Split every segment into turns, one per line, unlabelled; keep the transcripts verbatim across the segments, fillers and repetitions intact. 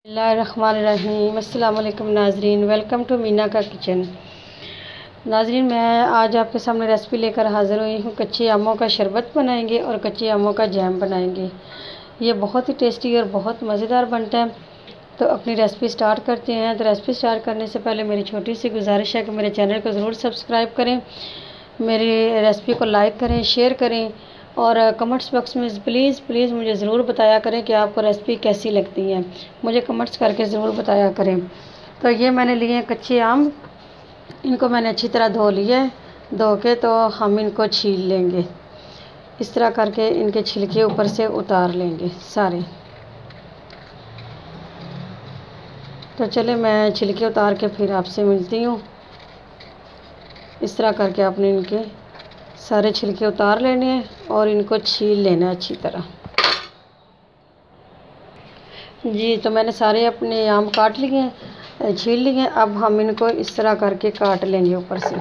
बिस्मिल्लाहिर्रहमानिर्रहीम। अस्सलाम वालेकुम नाजरीन, वेलकम टू मीना का किचन। नाजरीन, मैं आज आपके सामने रेसिपी लेकर हाज़िर हुई हूँ। कच्चे आमों का शरबत बनाएंगे और कच्चे आमों का जैम बनाएंगे। ये बहुत ही टेस्टी और बहुत मज़ेदार बनता है। तो अपनी रेसिपी स्टार्ट करते हैं। तो रेसिपी स्टार्ट करने से पहले मेरी छोटी सी गुजारिश है कि मेरे चैनल को ज़रूर सब्सक्राइब करें, मेरी रेसिपी को लाइक करें, शेयर करें और कमेंट्स बॉक्स में प्लीज़ प्लीज़ मुझे ज़रूर बताया करें कि आपको रेसिपी कैसी लगती है। मुझे कमेंट्स करके ज़रूर बताया करें। तो ये मैंने लिए हैं कच्चे आम, इनको मैंने अच्छी तरह धो लिए। धो के तो हम इनको छील लेंगे। इस तरह करके इनके छिलके ऊपर से उतार लेंगे सारे। तो चले मैं छिलके उतार के फिर आपसे मिलती हूँ। इस तरह करके आपने इनके सारे छिलके उतार लेने हैं और इनको छील लेना है अच्छी तरह। जी, तो मैंने सारे अपने आम काट लिए हैं, छील लिए हैं। अब हम इनको इस तरह करके काट लेंगे ऊपर से।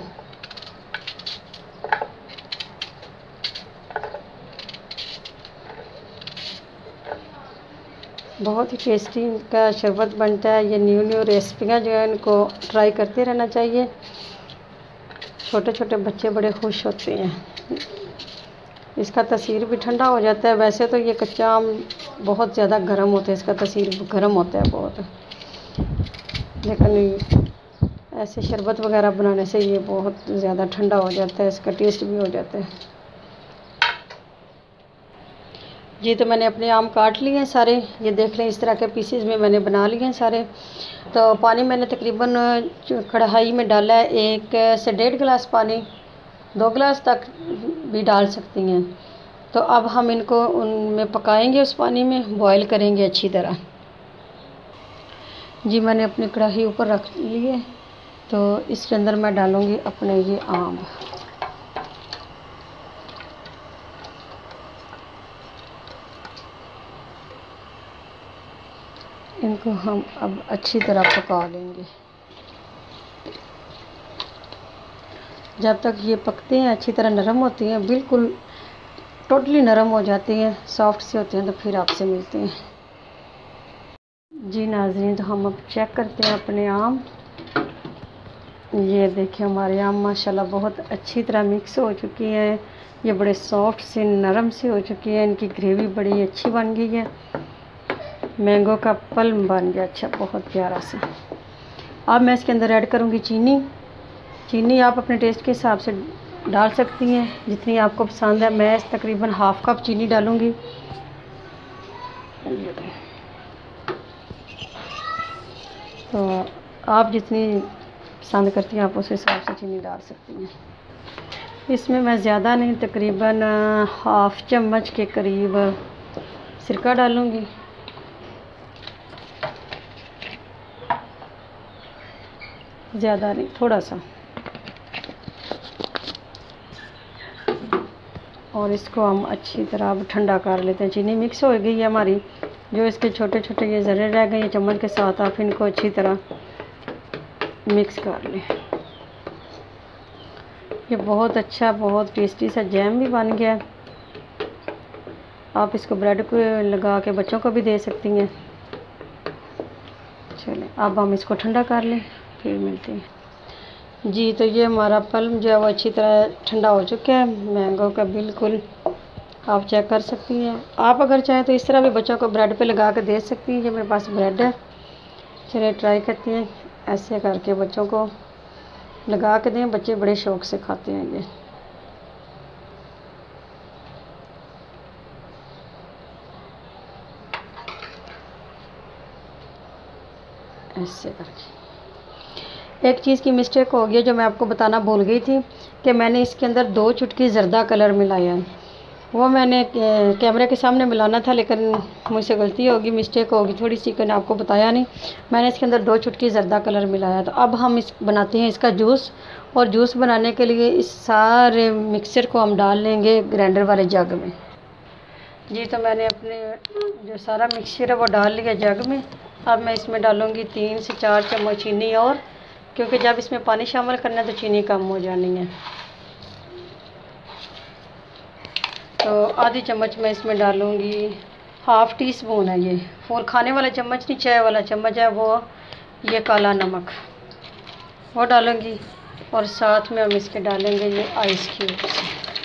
बहुत ही टेस्टी इनका शरबत बनता है। ये न्यू न्यू रेसिपियाँ जो है इनको ट्राई करते रहना चाहिए। छोटे छोटे बच्चे बड़े खुश होते हैं। इसका तसीर भी ठंडा हो जाता है। वैसे तो ये कच्चा आम बहुत ज़्यादा गर्म होता है, इसका तसीर गर्म होता है बहुत, लेकिन ऐसे शरबत वगैरह बनाने से ये बहुत ज़्यादा ठंडा हो जाता है, इसका टेस्ट भी हो जाता है। जी, तो मैंने अपने आम काट लिए हैं सारे। ये देख लें, इस तरह के पीसेस में मैंने बना लिए हैं सारे। तो पानी मैंने तकरीबन कढ़ाई में डाला है, एक से डेढ़ गिलास पानी, दो गिलास तक भी डाल सकती हैं। तो अब हम इनको उनमें पकाएंगे, उस पानी में बॉईल करेंगे अच्छी तरह। जी, मैंने अपनी कढ़ाई ऊपर रख ली है। तो इसके अंदर मैं डालूँगी अपने ये आम। इनको हम अब अच्छी तरह पका लेंगे। जब तक ये पकते हैं, अच्छी तरह नरम होती हैं, बिल्कुल टोटली नरम हो जाती हैं, सॉफ्ट से होते हैं, तो फिर आपसे मिलते हैं। जी नाज़रीन, तो हम अब चेक करते हैं अपने आम। ये देखिए, हमारे आम माशाल्लाह बहुत अच्छी तरह मिक्स हो चुकी हैं। ये बड़े सॉफ्ट से नरम से हो चुकी हैं। इनकी ग्रेवी बड़ी अच्छी बन गई है। मैंगो का पल्म बन गया अच्छा, बहुत प्यारा सा। अब मैं इसके अंदर ऐड करूँगी चीनी। चीनी आप अपने टेस्ट के हिसाब से डाल सकती हैं, जितनी आपको पसंद है। मैं तकरीबन हाफ़ कप चीनी डालूँगी। तो आप जितनी पसंद करती हैं आप उस हिसाब से चीनी डाल सकती हैं। इसमें मैं ज़्यादा नहीं, तकरीबन हाफ़ चम्मच के करीब सिरका डालूँगी। ज़्यादा नहीं, थोड़ा सा। और इसको हम अच्छी तरह अब ठंडा कर लेते हैं। चीनी मिक्स हो गई है हमारी। जो इसके छोटे छोटे ये ज़रे रह गए, चम्मच के साथ आप इनको अच्छी तरह मिक्स कर लें। ये बहुत अच्छा, बहुत टेस्टी सा जैम भी बन गया। आप इसको ब्रेड को लगा के बच्चों को भी दे सकती हैं। चलें, अब हम इसको ठंडा कर लें, फिर मिलते हैं। जी, तो ये हमारा पल्म जो है वो अच्छी तरह ठंडा हो चुका है, मैंगो का बिल्कुल। आप चेक कर सकती हैं। आप अगर चाहें तो इस तरह भी बच्चों को ब्रेड पे लगा के दे सकती हैं। ये मेरे पास ब्रेड है। चलिए ट्राई करती हैं, ऐसे करके बच्चों को लगा के दें, बच्चे बड़े शौक़ से खाते हैं ये। ऐसे करके। एक चीज़ की मिस्टेक हो गई जो मैं आपको बताना भूल गई थी कि मैंने इसके अंदर दो चुटकी ज़र्दा कलर मिलाया है। वो मैंने कैमरे के सामने मिलाना था, लेकिन मुझसे गलती होगी, मिस्टेक होगी थोड़ी सी, कि आपको बताया नहीं। मैंने इसके अंदर दो चुटकी ज़र्दा कलर मिलाया। तो अब हम इस बनाते हैं इसका जूस। और जूस बनाने के लिए इस सारे मिक्सचर को हम डाल लेंगे ग्राइंडर वाले जग में। जी, तो मैंने अपने जो सारा मिक्सचर है वो डाल लिया जग में। अब मैं इसमें डालूँगी तीन से चार चम्मच चीनी, और क्योंकि जब इसमें पानी शामिल करना है तो चीनी कम हो जानी है। तो आधी चम्मच मैं इसमें डालूँगी हाफ़ टी स्पून है ये, और खाने वाला चम्मच नहीं, चाय वाला चम्मच है वो, ये काला नमक वो डालूंगी। और साथ में हम इसके डालेंगे ये आइस क्यूब्स।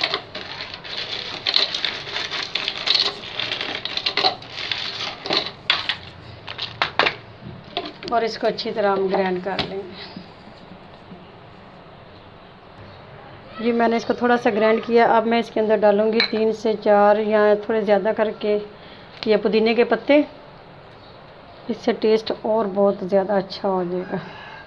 और इसको अच्छी तरह हम ग्राइंड कर लेंगे। जी मैंने इसको थोड़ा सा ग्राइंड किया। अब मैं इसके अंदर डालूंगी तीन से चार या थोड़े ज़्यादा करके ये पुदीने के पत्ते। इससे टेस्ट और बहुत ज़्यादा अच्छा हो जाएगा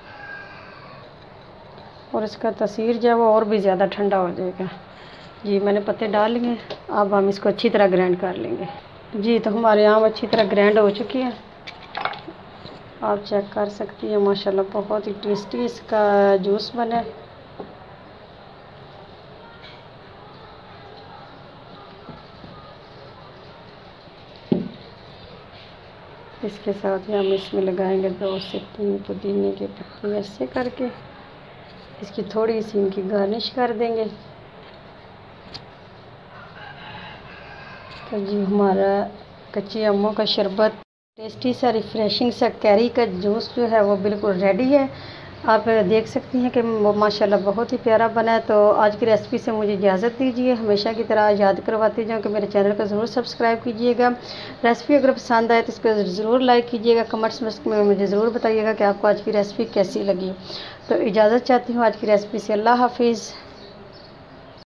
और इसका तासीर जो है वो और भी ज़्यादा ठंडा हो जाएगा। जी मैंने पत्ते डाल लिए। अब हम इसको अच्छी तरह ग्राइंड कर लेंगे। जी तो हमारे आम अच्छी तरह ग्राइंड हो चुकी है, आप चेक कर सकती हैं। माशाल्लाह बहुत ही टेस्टी इसका जूस बना है। इसके साथ ही हम इसमें लगाएंगे दो से तीन पुदीने के पत्ते ऐसे करके, इसकी थोड़ी सी इनकी गार्निश कर देंगे। तो जी हमारा कच्चे आमों का शरबत, टेस्टी सा रिफ़्रेशिंग सा कैरी का जूस जो है वो बिल्कुल रेडी है। आप देख सकती हैं कि वो माशाल्लाह बहुत ही प्यारा बना है। तो आज की रेसिपी से मुझे इजाज़त दीजिए। हमेशा की तरह याद करवाती जाऊँ कि मेरे चैनल को ज़रूर सब्सक्राइब कीजिएगा। रेसिपी अगर पसंद आए तो इसको ज़रूर लाइक कीजिएगा। कमेंट्स में मुझे ज़रूर बताइएगा कि आपको आज की रेसिपी कैसी लगी। तो इजाज़त चाहती हूँ आज की रेसिपी से। अल्लाह हाफिज़।